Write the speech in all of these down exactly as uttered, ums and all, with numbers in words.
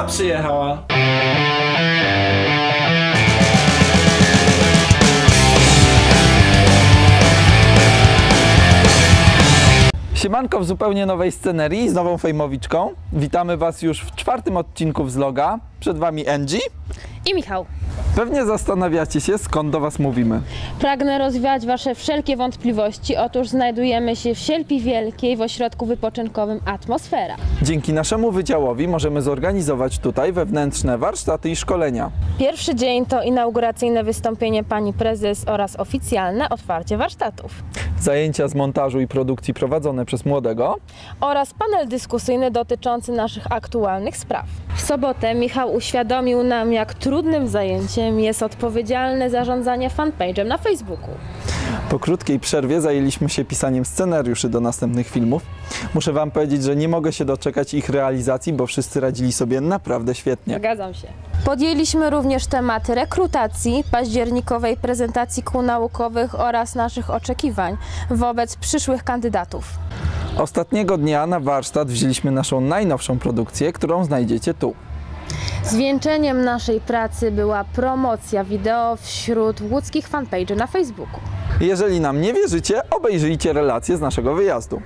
przyjechała. Siemanko w zupełnie nowej scenerii z nową fejmowiczką. Witamy Was już w czwartym odcinku Vloga. Przed Wami Angie i Michał. Pewnie zastanawiacie się, skąd do Was mówimy. Pragnę rozwiać Wasze wszelkie wątpliwości. Otóż znajdujemy się w Sielpi Wielkiej w ośrodku wypoczynkowym Atmosfera. Dzięki naszemu wydziałowi możemy zorganizować tutaj wewnętrzne warsztaty i szkolenia. Pierwszy dzień to inauguracyjne wystąpienie pani prezes oraz oficjalne otwarcie warsztatów. Zajęcia z montażu i produkcji prowadzone przez młodego oraz panel dyskusyjny dotyczący naszych aktualnych spraw. W sobotę Michał uświadomił nam, jak trudnym zajęciem jest odpowiedzialne zarządzanie fanpage'em na Facebooku. Po krótkiej przerwie zajęliśmy się pisaniem scenariuszy do następnych filmów. Muszę Wam powiedzieć, że nie mogę się doczekać ich realizacji, bo wszyscy radzili sobie naprawdę świetnie. Zgadzam się. Podjęliśmy również tematy rekrutacji, październikowej prezentacji kół naukowych oraz naszych oczekiwań wobec przyszłych kandydatów. Ostatniego dnia na warsztat wzięliśmy naszą najnowszą produkcję, którą znajdziecie tu. Zwieńczeniem naszej pracy była promocja wideo wśród łódzkich fanpage'ów na Facebooku. Jeżeli nam nie wierzycie, obejrzyjcie relacje z naszego wyjazdu.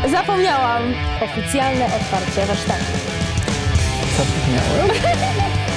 Zapomniałam! Oficjalne otwarcie warsztatu. Zapomniałem?